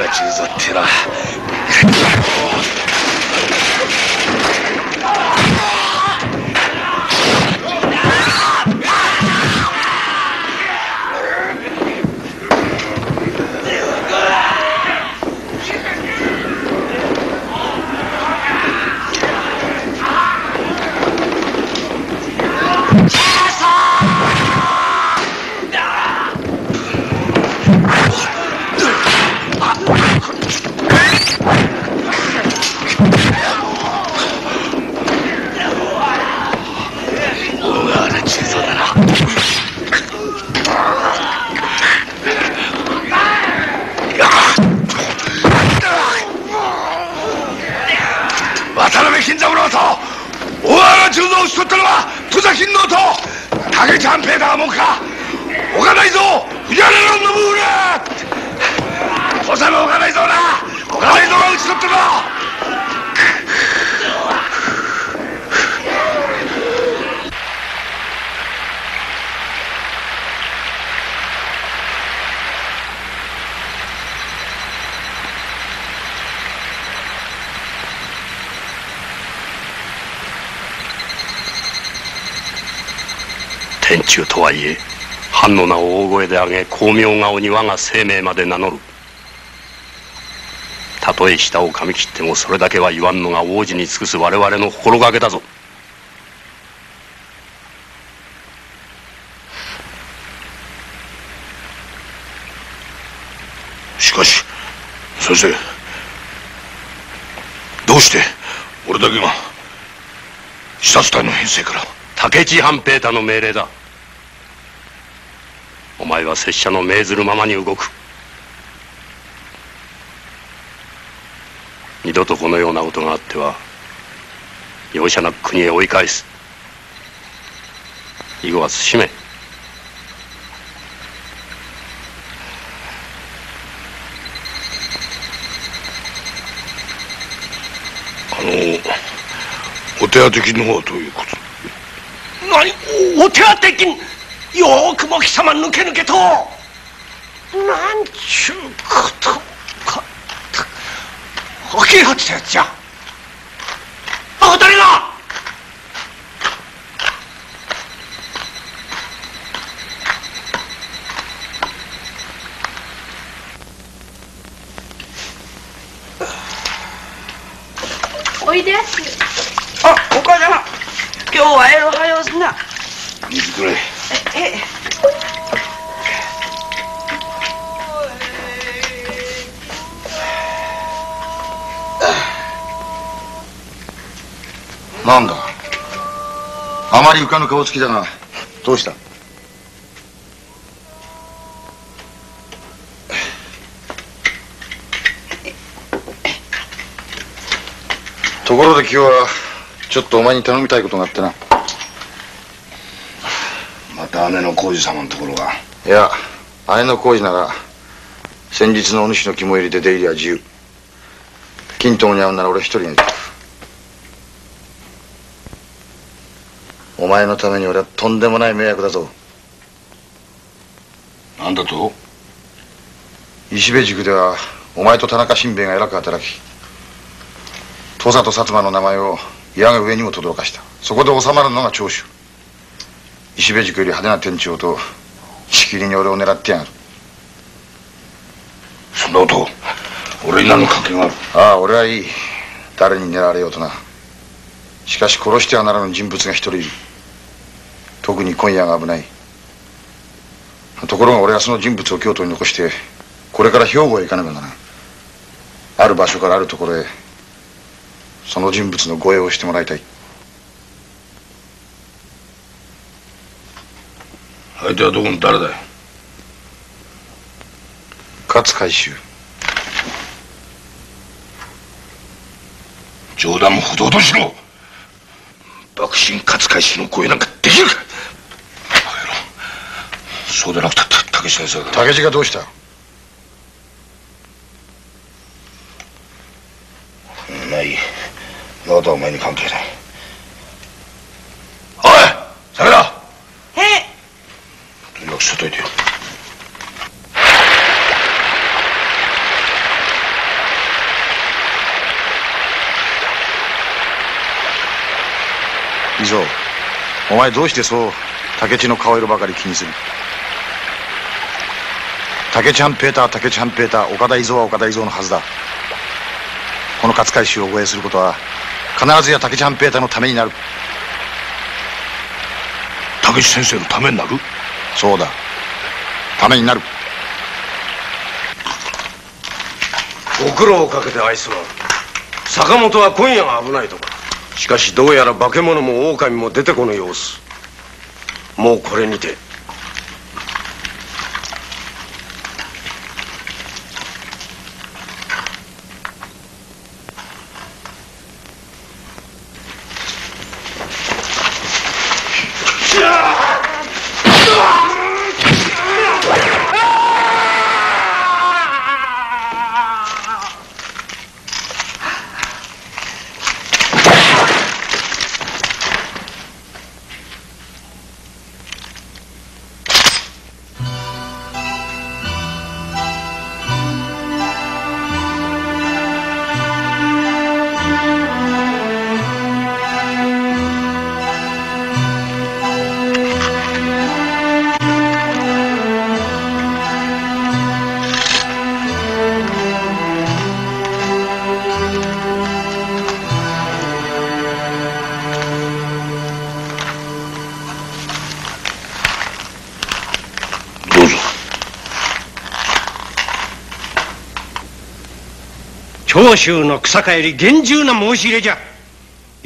ちいぞってな。 取ったのは土佐勤王と竹内半平太はもんか。岡田伊蔵藤原信浦土佐の岡田伊蔵だ。岡田伊蔵が討ち取ったのだ。 天中とはいえ藩の名を大声で上げ光明顔に我が生命まで名乗る。たとえ舌を噛み切ってもそれだけは言わんのが王子に尽くす我々の心がけだぞ。 しかし先生、どうして俺だけが視察隊の編成から。 竹地半平太の命令だ。お前は拙者の命ずるままに動く。二度とこのようなことがあっては容赦なく国へ追い返す。以後は慎め。 お手当金の方はどういうこと。 何、お手当金。よーくも貴様抜け抜けと。なんちゅうことか。明発したやつじゃ。誰が。 おいでやす。 あ、お母様、今日はおはようすな。 水くれ。 なんだ、あまり浮かぬ顔つきだが、どうした。ところで今日はちょっとお前に頼みたいことがあってな。 また姉の浩二様のところが。 いや、姉の浩二なら先日のお主の肝入りで出入りは自由。均等に会うなら俺一人がいる。お前のために俺はとんでもない迷惑だぞ。 なんだと。 石部塾ではお前と田中新兵衛が偉く働き、土佐と薩摩の名前を矢が上にも轟かした。そこで収まるのが長州。石部塾より派手な天長としきりに俺を狙ってやがる。 そんなこと俺に何の関係がある。 ああ、俺はいい。誰に狙われようとな。しかし殺してはならぬ人物が一人いる。特に今夜が危ない。ところが俺はその人物を京都に残してこれから兵庫へ行かねばならん。ある場所からあるところへその人物の護衛をしてもらいたい。 相手はどこの誰だよ。 勝海舟。 冗談もほどほどしろ。幕臣勝海舟の護衛なんかできるか。そうでなくたって竹地先生が。 竹地がどうした。 ない。なことはお前に関係ない。おい、酒だ。 へえ。 とにかく外へ出よう。 磯、お前どうしてそう竹地の顔色ばかり気にする？竹地半平太は竹地半平太、岡田伊蔵は岡田伊蔵のはずだ。この勝海舟を護衛することは必ずや竹地半平太のためになる。 竹地先生のためになる？ そうだ、ためになる。 ご苦労をかけて愛すまん。坂本は今夜が危ないとか。しかしどうやら化け物も狼も出てこぬ様子。もうこれにて。長州の草加より厳重な申し入れじゃ。